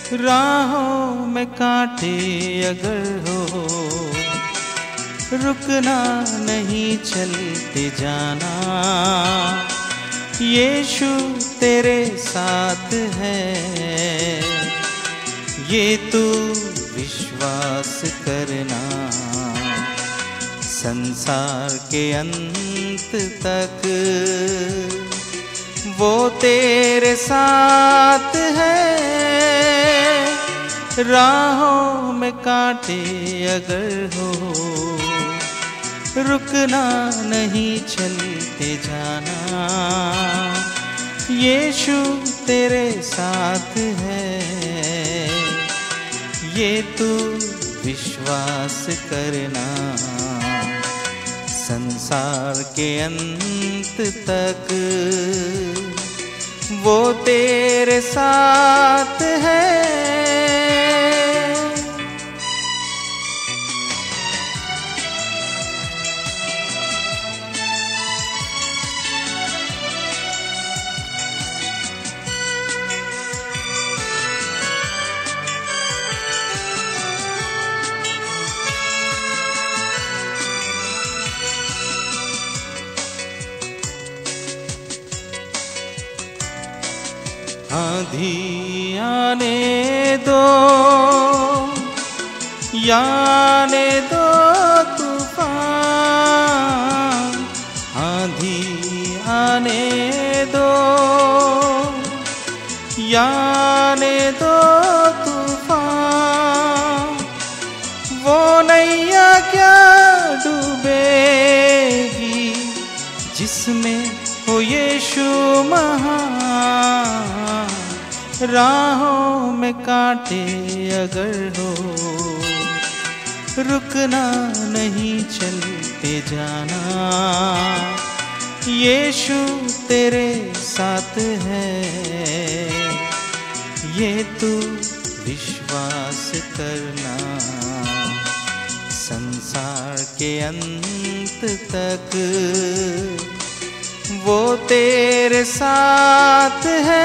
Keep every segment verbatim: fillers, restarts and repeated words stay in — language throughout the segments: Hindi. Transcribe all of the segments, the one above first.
राहों में कांटे अगर हो, रुकना नहीं चलते जाना। यीशु तेरे साथ है, ये तू विश्वास करना। संसार के अंत तक वो तेरे साथ है। राहों में कांटे अगर हो, रुकना नहीं चलते जाना। यीशु तेरे साथ है, ये तू विश्वास करना। संसार के अंत तक वो तेरे साथ है। आंधी आने दो, आने दो तूफान। आंधी आने दो, आने दो तूफान। वो नैया क्या डूबेगी जिसमें हो यीशु महान। राहों में कांटे अगर हो, रुकना नहीं चलते जाना। यीशु तेरे साथ है, ये तू विश्वास करना। संसार के अंत तक वो तेरे साथ है।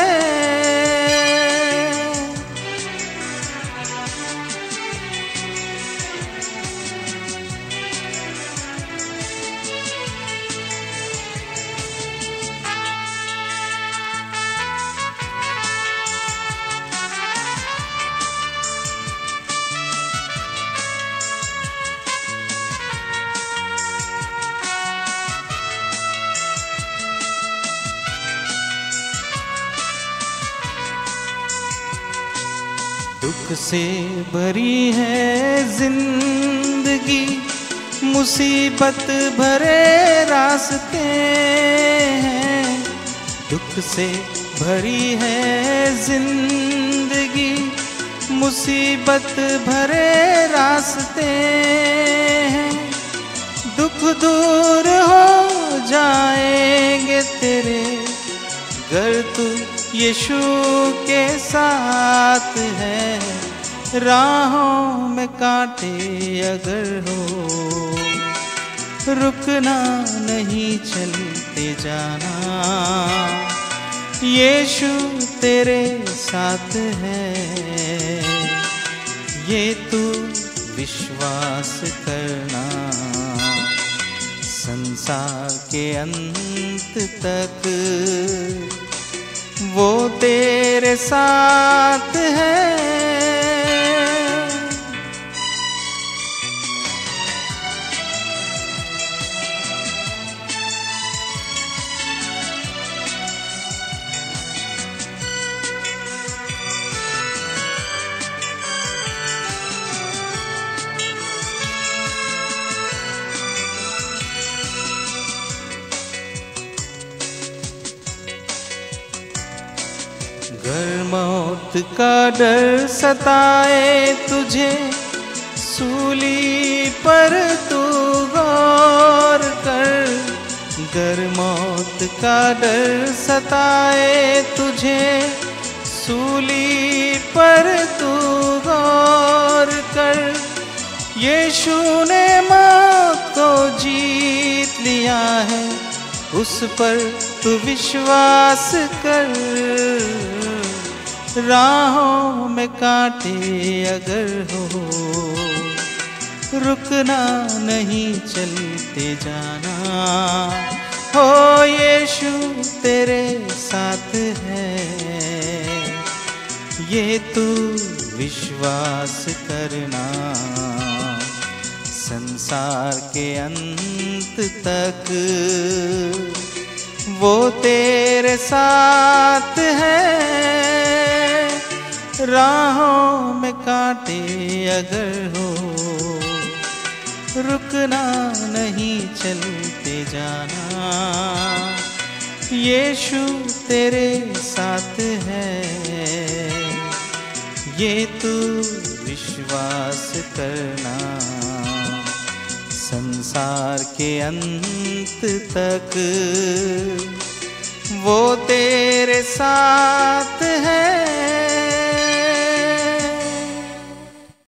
दुख से भरी है जिंदगी, मुसीबत भरे रास्ते हैं। दुख से भरी है जिंदगी, मुसीबत भरे रास्ते हैं। दुख दूर हो जाएंगे तेरे, गर तू यीशु के साथ है। राहों में कांटे अगर हो, रुकना नहीं चलते जाना। यीशु तेरे साथ है, ये तू विश्वास करना। संसार के अंत तक वो तेरे साथ है। गर मौत का डर सताए तुझे, सूली पर तू गौर कर। गर मौत का डर सताए तुझे, सूली पर तू गौर कर। यीशु ने मौत को जीत लिया है, उस पर तू विश्वास कर। राहों में कांटे अगर हो, रुकना नहीं चलते जाना। हो यीशु तेरे साथ है, ये तू विश्वास करना। संसार के अंत तक वो तेरे साथ है। राहों में कांटे अगर हो, रुकना नहीं चलते जाना। यीशु तेरे साथ है, ये तू विश्वास करना। संसार के अंत तक वो तेरे साथ